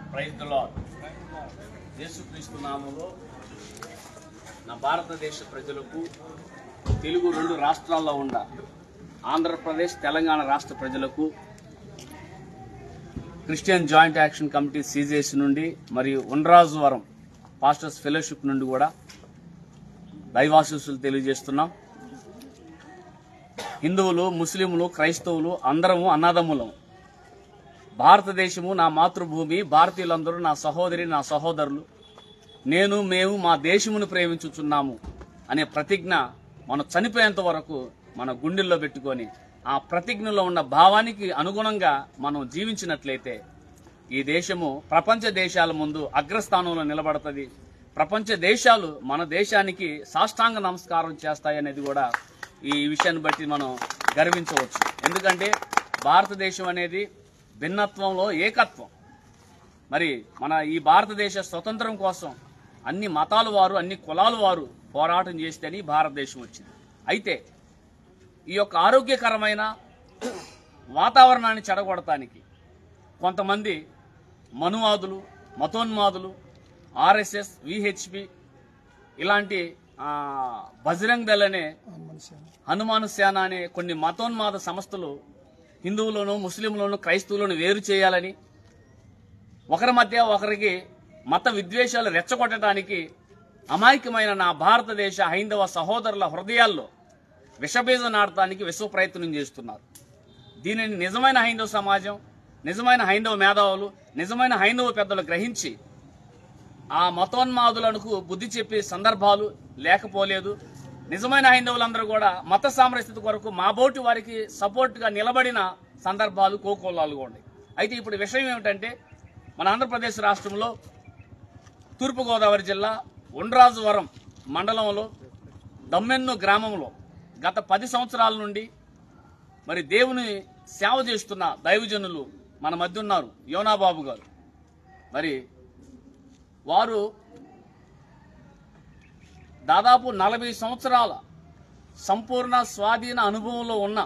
Praise the lord. యేసుక్రీస్తు నామములో నా భారతదేశ ప్రజలకు, తెలుగు రెండు రాష్ట్రాల్లో ఉన్న ఆంధ్రప్రదేశ్ తెలంగాణ రాష్ట్ర ప్రజలకు Christian joint action committee CJC నుండి మరియు ఉండ్రాజవరం పాస్టర్స్ ఫెలోషిప్ నుండి కూడా దైవాశీస్సులు తెలియజేస్తున్నాం. హిందువులు, ముస్లింలు, క్రైస్తవులు అందరము అన్నదమ్ములం. భారతదేశము నా మాతృభూమి, భారతీయులందరూ నా సహోదరి, నా సహోదరులు. మేము మా దేశమును ప్రేమించుచున్నాము అనే ప్రతిజ్ఞ మనం చనిపోయేంత వరకు మన గుండెల్లో పెట్టుకొని ఆ ప్రతిజ్ఞలో ఉన్న భావానికి అనుగుణంగా మనం జీవించినట్లయితే ఈ దేశము ప్రపంచ దేశాల ముందు అగ్రస్థానంలో నిలబడుతుంది. ప్రపంచ దేశాలు మన దేశానికి సాష్టాంగ నమస్కారం చేస్తాయనేది కూడా ఈ విషయాన్ని బట్టి మనం గర్వించవచ్చు. ఎందుకంటే భారతదేశం అనేది భిన్నత్వంలో ఏకత్వం. మరి మన ఈ భారతదేశ స్వతంత్రం కోసం అన్ని మతాల వారు, అన్ని కులాల వారు పోరాటం చేస్తేనే భారతదేశం వచ్చింది. అయితే ఈ యొక్క ఆరోగ్యకరమైన వాతావరణాన్ని చెడగొడటానికి కొంతమంది మనువాదులు, మతోన్మాదులు, ఆర్ఎస్ఎస్, విహెచ్పి ఇలాంటి బజరంగ్ దళ్ అనే, హనుమాన్ సేన అనే కొన్ని మతోన్మాద సంస్థలు హిందువులను, ముస్లింలను, క్రైస్తవులను వేరు చేయాలని, ఒకరి మధ్య ఒకరికి మత విద్వేషాలు రెచ్చగొట్టడానికి అమాయకమైన నా భారతదేశ హైందవ సహోదరుల హృదయాల్లో విషబీజం నాటడానికి విశ్వ ప్రయత్నం చేస్తున్నారు. దీనిని నిజమైన హైందవ సమాజం, నిజమైన హైందవ మేధావులు, నిజమైన హైందవ పెద్దలు గ్రహించి ఆ మతోన్మాదులకు బుద్ధి చెప్పే సందర్భాలు లేకపోలేదు. నిజమైన హైందవులందరూ కూడా మత సామరస్యత కొరకు మా బోటి వారికి సపోర్ట్గా నిలబడిన సందర్భాలు కోకోలాలుగా ఉన్నాయి. అయితే ఇప్పుడు విషయం ఏమిటంటే, మన ఆంధ్రప్రదేశ్ రాష్ట్రంలో తూర్పుగోదావరి జిల్లా ఉండ్రాజవరం మండలంలో దమ్మెన్ను గ్రామంలో గత 10 సంవత్సరాల నుండి మరి దేవుని సేవ చేస్తున్న దైవజనులు మన మధ్య ఉన్నారు. యోనాబాబు గారు మరి వారు దాదాపు 40 సంవత్సరాల సంపూర్ణ స్వాధీన అనుభవంలో ఉన్న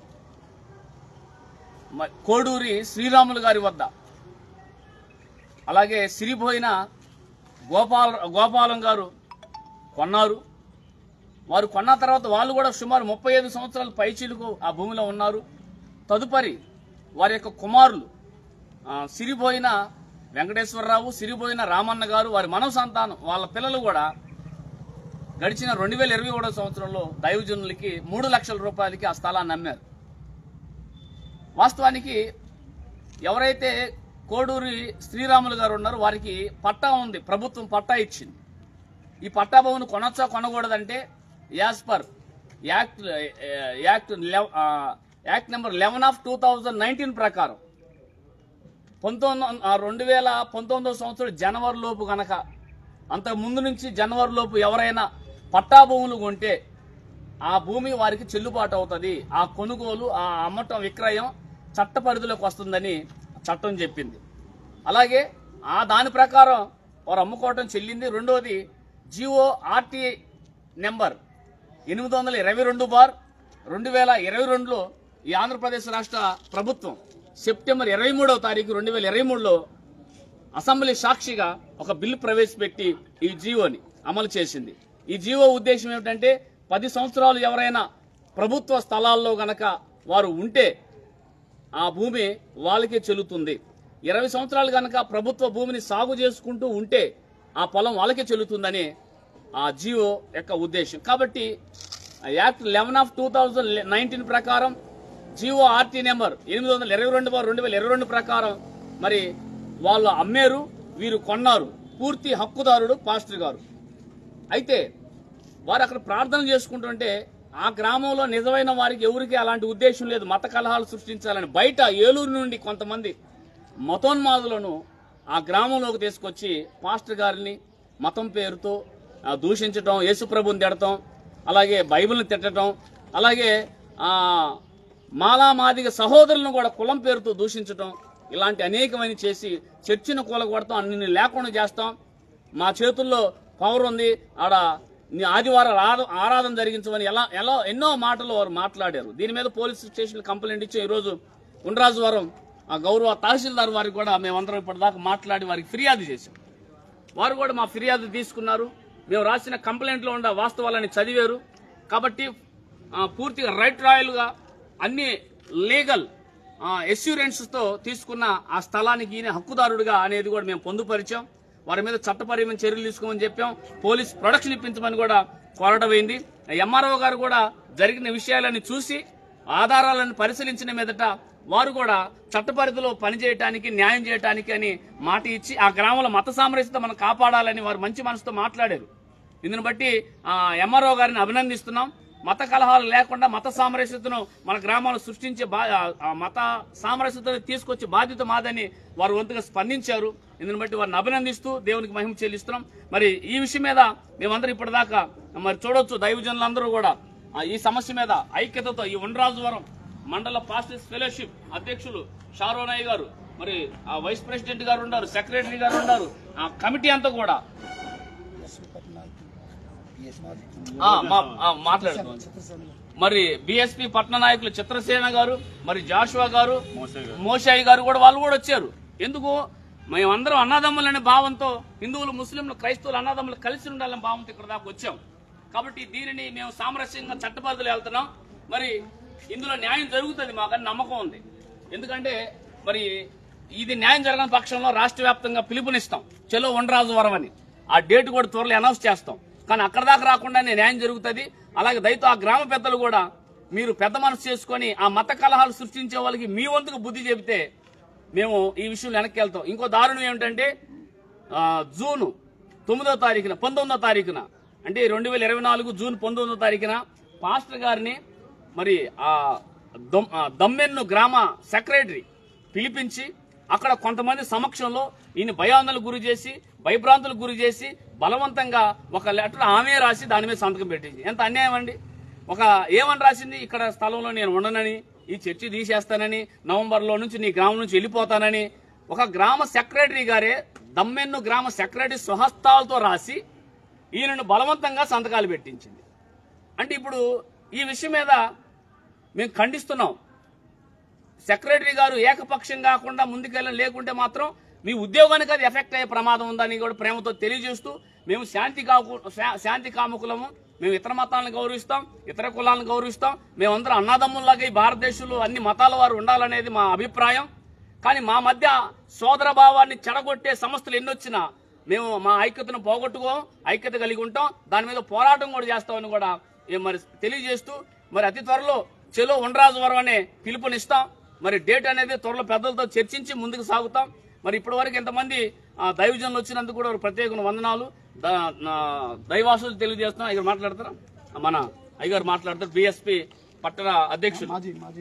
కోడూరి శ్రీరాములు గారి వద్ద, అలాగే సిరిపోయిన గోపాలం గారు కొన్నారు. వారు కొన్న తర్వాత వాళ్ళు కూడా సుమారు 35 సంవత్సరాల పైచీలకు ఆ భూమిలో ఉన్నారు. తదుపరి వారి యొక్క కుమారులు సిరిపోయిన వెంకటేశ్వరరావు, సిరిపోయిన రామన్న గారు, వారి మనవ సంతానం, వాళ్ళ పిల్లలు కూడా గడిచిన 2021 సంవత్సరంలో దైవజనులకి 3 లక్షల రూపాయలకి ఆ స్థలాన్ని అమ్మారు. వాస్తవానికి ఎవరైతే కోడూరి శ్రీరాములు గారు ఉన్నారో వారికి పట్టా ఉంది, ప్రభుత్వం పట్టా ఇచ్చింది. ఈ పట్టా భూమిని కొనొచ్చా కొనకూడదంటే as per act number 11 of 2019 ప్రకారం 2019 సంవత్సరం జనవరిలోపు గనక, అంతకు ముందు నుంచి జనవరిలోపు ఎవరైనా పట్టా భూములు కొంటే ఆ భూమి వారికి చెల్లుబాటు అవుతుంది. ఆ కొనుగోలు, ఆ అమ్మటం, విక్రయం చట్ట పరిధిలోకి వస్తుందని చట్టం చెప్పింది. అలాగే దాని ప్రకారం వారు అమ్ముకోవటం చెల్లింది. రెండోది జిఓ ఆర్టీ నెంబర్ 822/2022లో ఈ ఆంధ్రప్రదేశ్ రాష్ట్ర ప్రభుత్వం సెప్టెంబర్ 23వ తారీఖు 2023లో అసెంబ్లీ సాక్షిగా ఒక బిల్లు ప్రవేశపెట్టి ఈ జిఓని అమలు చేసింది. ఈ జిఓ ఉద్దేశం ఏమిటంటే 10 సంవత్సరాలు ఎవరైనా ప్రభుత్వ స్థలాల్లో గనక వారు ఉంటే ఆ భూమి వాళ్ళకే చెల్లుతుంది. 20 సంవత్సరాలు గనక ప్రభుత్వ భూమిని సాగు చేసుకుంటూ ఉంటే ఆ పొలం వాళ్ళకే చెల్లుతుందని ఆ జిఓ యొక్క ఉద్దేశం. కాబట్టి యాక్ట్ 11 ఆఫ్ 2019 ప్రకారం జిఓ ఆర్టీ నెంబర్ 822/2022 ప్రకారం మరి వాళ్ళు అమ్మారు, వీరు కొన్నారు. పూర్తి హక్కుదారుడు పాస్టర్ గారు. అయితే వారు అక్కడ ప్రార్థన చేసుకుంటుంటే ఆ గ్రామంలో నిజమైన వారికి ఎవరికి అలాంటి ఉద్దేశం లేదు, మత కలహాలు సృష్టించాలని. బయట ఏలూరు నుండి కొంతమంది మతోన్మాదులను ఆ గ్రామంలోకి తీసుకొచ్చి పాస్టర్ గారిని మతం పేరుతో దూషించటం, యేసుప్రభుని తిడటం, అలాగే బైబిల్ని తిట్టడం, అలాగే మాలామాదిగ సహోదరులను కూడా కులం పేరుతో దూషించటం, ఇలాంటి అనేకమైన చేసి చర్చిని కూలగొడతాం, అన్ని లేకుండా చేస్తాం, మా చేతుల్లో పవర్ ఉంది, ఆడ ఆదివారం ఆరాధన జరిగించమని ఎన్నో మాటలు వారు మాట్లాడారు. దీని మీద పోలీస్ స్టేషన్ కంప్లైంట్ ఇచ్చి ఈరోజు ఉండ్రాజవరం ఆ గౌరవ తహసీల్దార్ వారికి కూడా మేమందరం ఇప్పటిదాకా మాట్లాడి వారికి ఫిర్యాదు చేశాం. వారు కూడా మా ఫిర్యాదు తీసుకున్నారు. మేము రాసిన కంప్లైంట్లో ఉన్న వాస్తవాలని చదివారు. కాబట్టి పూర్తిగా రైట్ రాయల్గా అన్ని లీగల్ ఎష్యూరెన్స్తో తీసుకున్న ఆ స్థలానికి ఈయన హక్కుదారుడుగా అనేది కూడా మేము పొందుపరిచాం. వారి మీద చట్టపరమైన చర్యలు తీసుకోమని చెప్పాం. పోలీస్ ప్రొడక్షన్ ఇప్పించమని కూడా కోరడమైంది. ఎంఆర్ఓ గారు కూడా జరిగిన విషయాలను చూసి ఆధారాలను పరిశీలించిన మీదట వారు కూడా చట్టపరిధిలో పనిచేయటానికి న్యాయం చేయటానికి అని మాట ఇచ్చి ఆ గ్రామంలో మత సామరస్యత మనం కాపాడాలని వారు మంచి మనసుతో మాట్లాడారు. ఇందుని బట్టి ఎంఆర్ఓ గారిని అభినందిస్తున్నాం. మత కలహాలు లేకుండా మత సామరస్యతను మన గ్రామాల్లో సృష్టించే మత సామరస్యతను తీసుకొచ్చే బాధ్యత మాదని వారు వంతుగా స్పందించారు. ఇందుని బట్టి వారిని అభినందిస్తూ దేవునికి మహిమ చెల్లిస్తున్నాం. మరి ఈ విషయం మీద మేమందరం ఇప్పటిదాకా మరి చూడొచ్చు, దైవజనులందరూ కూడా ఈ సమస్య మీద ఐక్యతతో ఈ ఉండ్రాజవరం మండల పాస్టర్స్ ఫెలోషిప్ అధ్యక్షులు షారోనాయ్ గారు, మరి వైస్ ప్రెసిడెంట్ గారు ఉన్నారు, సెక్రటరీ గారు ఉన్నారు, ఆ కమిటీ అంతా కూడా మాట్లాడుతున్నాం. మరి బిఎస్పీ పట్న నాయకులు చిత్రసేన గారు, మరి జాషువా గారు, మోషాయి గారు కూడా వాళ్ళు కూడా వచ్చారు. ఎందుకు? మేమందరం అన్నదమ్ములనే భావంతో హిందువులు, ముస్లింలు, క్రైస్తవులు అన్నదమ్ములు కలిసి ఉండాలనే భావంతో ఇక్కడ దాకా వచ్చాం. కాబట్టి దీనిని మేము సామరస్యంగా చట్టపరిధిలో వెళ్తున్నాం. మరి ఇందులో న్యాయం జరుగుతుంది మాకని నమ్మకం ఉంది. ఎందుకంటే మరి ఇది న్యాయం జరగని పక్షంలో రాష్ట్ర వ్యాప్తంగా పిలుపునిస్తాం, చలో ఉండ్రాజవరం అని. ఆ డేట్ కూడా త్వరలో అనౌన్స్ చేస్తాం. కానీ అక్కడ దాకా రాకుండానే న్యాయం జరుగుతుంది. అలాగే దయతో ఆ గ్రామ పెద్దలు కూడా మీరు పెద్ద మనసు చేసుకుని ఆ మత కలహాలు సృష్టించే వాళ్ళకి మీ వంతుకు బుద్ధి చెబితే మేము ఈ విషయంలో వెనక్కి వెళ్తాం. ఇంకో దారుణం ఏమిటంటే జూన్ 9వ తారీఖున 19వ తారీఖున అంటే 2024 జూన్ 19వ తారీఖున పాస్టర్ గారిని మరి ఆ దమ్మెన్ను గ్రామ సెక్రటరీ పిలిపించి అక్కడ కొంతమంది సమక్షంలో ఈయన భయాందోళనకు గురి చేసి, భయభ్రాంతులకు గురి చేసి బలవంతంగా ఒక లెటర్ ఆమె రాసి దాని మీద సంతకం పెట్టింది. ఎంత అన్యాయం అండి! ఏమని రాసింది? ఇక్కడ స్థలంలో నేను ఉండనని, ఈ చర్చి తీసేస్తానని, నవంబర్లో నుంచి నీ గ్రామం నుంచి వెళ్ళిపోతానని ఒక గ్రామ సెక్రటరీ గారే దమ్మెన్ను గ్రామ సెక్రటరీ స్వహస్తాలతో రాసి ఈయనను బలవంతంగా సంతకాలు పెట్టించింది. అంటే ఇప్పుడు ఈ విషయం మీద మేము ఖండిస్తున్నాం. సెక్రటరీ గారు ఏకపక్షం కాకుండా ముందుకెళ్ళని లేకుంటే మాత్రం మీ ఉద్యోగానికి అది ఎఫెక్ట్ అయ్యే ప్రమాదం ఉందని కూడా ప్రేమతో తెలియజేస్తూ మేము శాంతి కాముకులము. మేము ఇతర మతాలను గౌరవిస్తాం, ఇతర కులాలను గౌరవిస్తాం. మేమందరం అన్నదమ్ముల్లాగా ఈ భారతదేశంలో అన్ని మతాల వారు ఉండాలనేది మా అభిప్రాయం. కానీ మా మధ్య సోదర భావాన్ని చెడగొట్టే సంస్థలు ఎన్నొచ్చినా మేము మా ఐక్యతను పోగొట్టుకోం, ఐక్యత కలిగి ఉంటాం. దాని మీద పోరాటం కూడా చేస్తామని కూడా మరి తెలియజేస్తూ మరి అతి త్వరలో చెలో ఉండ్రాజవరం అనే పిలుపునిస్తాం. మరి డేట్ అనేది త్వరలో పెద్దలతో చర్చించి ముందుకు సాగుతాం. మరి ఇప్పటి వరకు ఎంతమంది దైవజనులు వచ్చినందుకు కూడా ప్రత్యేక వందనాలు. దైవాసులు తెలియజేస్తున్నాం. ఇక్కడ మాట్లాడతారా? మన అయ్యగారు మాట్లాడతారు. బిఎస్పీ పట్టణ అధ్యక్షుడు,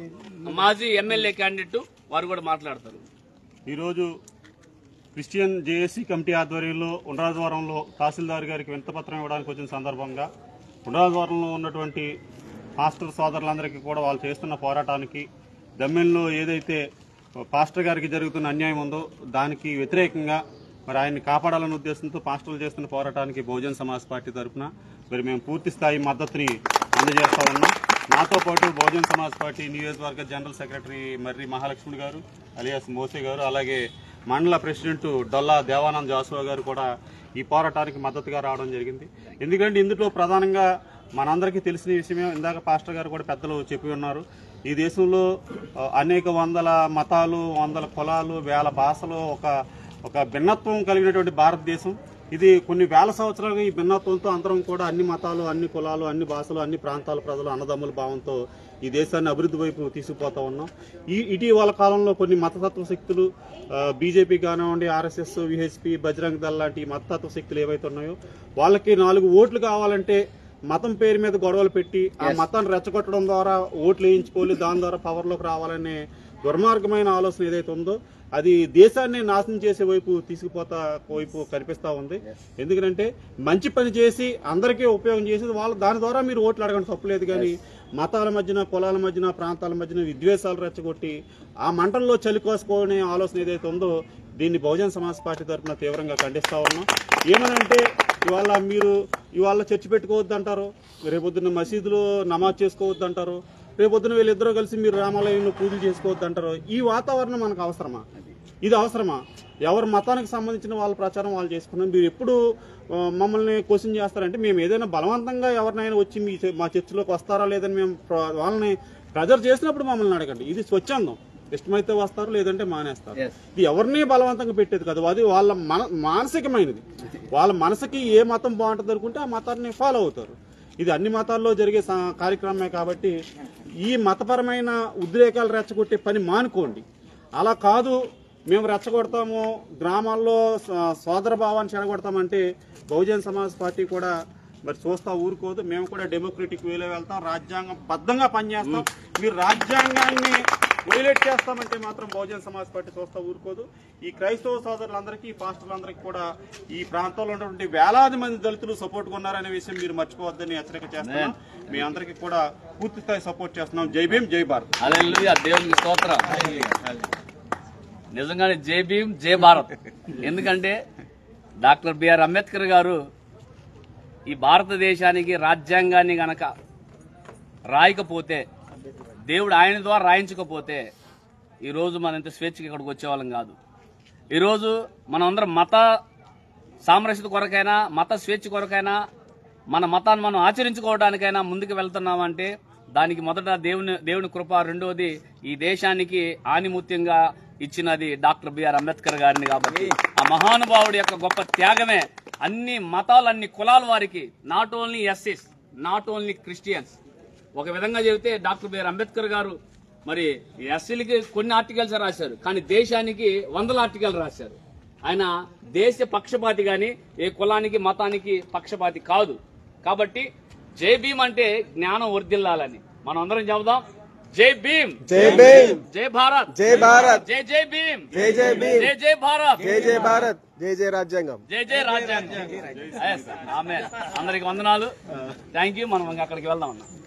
మాజీ ఎమ్మెల్యే క్యాండిడేట్, వారు కూడా మాట్లాడతారు. ఈరోజు క్రిస్టియన్ జేఏసీ కమిటీ ఆధ్వర్యంలో ఉండ్రాజవరంలో తహసీల్దార్ గారికి వినతిపత్రం ఇవ్వడానికి వచ్చిన సందర్భంగా ఉండ్రాజవరంలో ఉన్నటువంటి పాస్టర్ సోదరులందరికీ కూడా వాళ్ళు చేస్తున్న పోరాటానికి, దమ్మెన్లో ఏదైతే పాస్టర్ గారికి జరుగుతున్న అన్యాయం ఉందో దానికి వ్యతిరేకంగా మరి ఆయన్ని కాపాడాలనే ఉద్దేశంతో పాస్టర్లు చేస్తున్న పోరాటానికి బహుజన్ సమాజ్ పార్టీ తరఫున మరి మేము పూర్తి స్థాయి మద్దతుని అందజేస్తా ఉన్నాం. నాతో పాటు బహుజన్ సమాజ్ పార్టీ నియోజకవర్గ జనరల్ సెక్రటరీ మర్రి మహాలక్ష్మి గారు అలియాస్ మోసే గారు, అలాగే మండల ప్రెసిడెంట్ డొల్లా దేవానంద్ జాసువా గారు కూడా ఈ పోరాటానికి మద్దతుగా రావడం జరిగింది. ఎందుకంటే ఇందులో ప్రధానంగా మనందరికీ తెలిసిన విషయమే, ఇందాక పాస్టర్ గారు కూడా పెద్దలు చెప్పి ఉన్నారు. ఈ దేశంలో అనేక వందల మతాలు, వందల కులాలు, వేల భాషలు, ఒక భిన్నత్వం కలిగినటువంటి భారతదేశం. ఇది కొన్ని వేల సంవత్సరాలుగా ఈ భిన్నత్వంతో అందరం కూడా అన్ని మతాలు, అన్ని కులాలు, అన్ని భాషలు, అన్ని ప్రాంతాల ప్రజలు అన్నదమ్ముల భావంతో ఈ దేశాన్ని అభివృద్ధి వైపు తీసుకుపోతా ఉన్నాం. ఇటీవల కాలంలో కొన్ని మతతత్వ శక్తులు, బీజేపీ కానివ్వండి, ఆర్ఎస్ఎస్, విహెచ్పి, బజరంగ్ దళ్ లాంటి మతతత్వ శక్తులు ఏవైతే ఉన్నాయో వాళ్ళకి 4 ఓట్లు కావాలంటే మతం పేరు మీద గొడవలు పెట్టి ఆ మతాన్ని రెచ్చగొట్టడం ద్వారా ఓట్లు వేయించుకోవాలి, దాని ద్వారా పవర్లోకి రావాలనే దుర్మార్గమైన ఆలోచన ఏదైతే ఉందో అది దేశాన్ని నాశనం చేసే వైపు తీసుకుపోతా వైపు కనిపిస్తూ ఉంది. ఎందుకంటే మంచి పని చేసి అందరికీ ఉపయోగం చేసేది వాళ్ళు, దాని ద్వారా మీరు ఓట్లు అడగడం తప్పులేదు. కానీ మతాల మధ్యన, కులాల మధ్యన, ప్రాంతాల మధ్యన విద్వేషాలు రెచ్చగొట్టి ఆ మంటల్లో చలికోసుకునే ఆలోచన ఏదైతే ఉందో దీన్ని బహుజన్ సమాజ్ పార్టీ తరఫున తీవ్రంగా ఖండిస్తా ఉన్నాం. ఏమనంటే ఇవాళ చర్చి పెట్టుకోవద్దు అంటారు, రేపొద్దున్న మసీదులో నమాజ్ చేసుకోవద్దు అంటారు, రేపొద్దున వీళ్ళిద్దరూ కలిసి మీరు రామాలయంలో పూజలు చేసుకోవద్దు అంటారు. ఈ వాతావరణం మనకు అవసరమా? ఇది అవసరమా? ఎవరి మతానికి సంబంధించిన వాళ్ళ ప్రచారం వాళ్ళు చేసుకున్నాం. మీరు ఎప్పుడు మమ్మల్ని క్వశ్చన్ చేస్తారంటే, మేము ఏదైనా బలవంతంగా ఎవరినైనా వచ్చి మా చర్చిలోకి వస్తారా లేదని మేము వాళ్ళని ప్రెజర్ చేసినప్పుడు మమ్మల్ని అడగండి. ఇది స్వచ్ఛందం. ఇష్టమైతే వస్తారు, లేదంటే మానేస్తారు. ఇది ఎవరిని బలవంతంగా పెట్టేది కాదు. అది వాళ్ళ మానసికమైనది. వాళ్ళ మనసుకి ఏ మతం బాగుంటుంది అనుకుంటే ఆ మతాన్ని ఫాలో అవుతారు. ఇది అన్ని మతాల్లో జరిగే కార్యక్రమమే కాబట్టి ఈ మతపరమైన ఉద్రేకాలు రెచ్చగొట్టే పని మానుకోండి. అలా కాదు మేము రెచ్చగొడతాము, గ్రామాల్లో సోదర భావాన్ని చెడగొడతామంటే బహుజన్ సమాజ్ పార్టీ కూడా మరి చూస్తా ఊరుకోదు. మేము కూడా డెమోక్రటిక్ వేలో వెళ్తాం, రాజ్యాంగం బద్దంగా పనిచేస్తాం. మీరు రాజ్యాంగాన్ని వైలేట్ చేస్తామంటే మాత్రం బహుజన్ సమాజ్ పార్టీ చూస్తా ఊరుకోదు. ఈ క్రైస్తవ సోదరులందరికీ, పాస్టర్లందరికీ కూడా ఈ ప్రాంతంలో ఉన్నటువంటి వేలాది మంది దళితులు సపోర్ట్ ఉన్నారనే విషయం మీరు మర్చిపోవద్దని హెచ్చరిక చేస్తున్నాం. మీ అందరికీ కూడా పూర్తి స్థాయి సపోర్ట్ చేస్తున్నాం. జై భీమ్, జై భారత్. హల్లెలూయా, దేవునికి స్తోత్రం. నిజంగానే జై భీమ్, జై భారత్. ఎందుకంటే డాక్టర్ బిఆర్ అంబేద్కర్ గారు ఈ భారతదేశానికి రాజ్యాంగాన్ని గనక రాయకపోతే, దేవుడు ఆయన ద్వారా రాయించకపోతే ఈరోజు మనం ఇంత స్వేచ్ఛకి ఇక్కడికి వచ్చేవాళ్ళం కాదు. ఈరోజు మనం అందరం మత సామరస్యత కొరకైనా, మత స్వేచ్ఛ కొరకైనా, మన మతాన్ని మనం ఆచరించుకోవడానికైనా ముందుకు వెళ్తున్నామంటే దానికి మొదట దేవుని కృప, రెండోది ఈ దేశానికి ఆనిముత్యంగా ఇచ్చినది డాక్టర్ బిఆర్ అంబేద్కర్ గారిని. కాబట్టి ఆ మహానుభావుడి యొక్క గొప్ప త్యాగమే అన్ని మతాలు, అన్ని కులాల వారికి, నాట్ ఓన్లీ ఎస్సీస్, నాట్ ఓన్లీ క్రిస్టియన్స్. ఒక విధంగా చెబితే డాక్టర్ బిఆర్ అంబేద్కర్ గారు మరి ఎస్సీలకి కొన్ని ఆర్టికల్స్ రాశారు, కానీ దేశానికి 100 ఆర్టికల్ రాశారు. ఆయన దేశ పక్షపాతి గాని ఏ కులానికి మతానికి పక్షపాతి కాదు. కాబట్టి జై భీమ్ అంటే జ్ఞానం వర్ధిల్లాలని మనం అందరం చెబుదాం. జై భీమ్, జై భీమ్, జై భారత్, జై భారత్, జై జై భీమ్, జై జై భీమ్, జై జై భారత్, జై జై భారత్, జై జై రాజ్యాంగం, జై జై రాజ్యాంగం. ఆమేన్. అందరికి వందనాలు. Thank you. మనం అక్కడికి వెళ్దాం అన్న.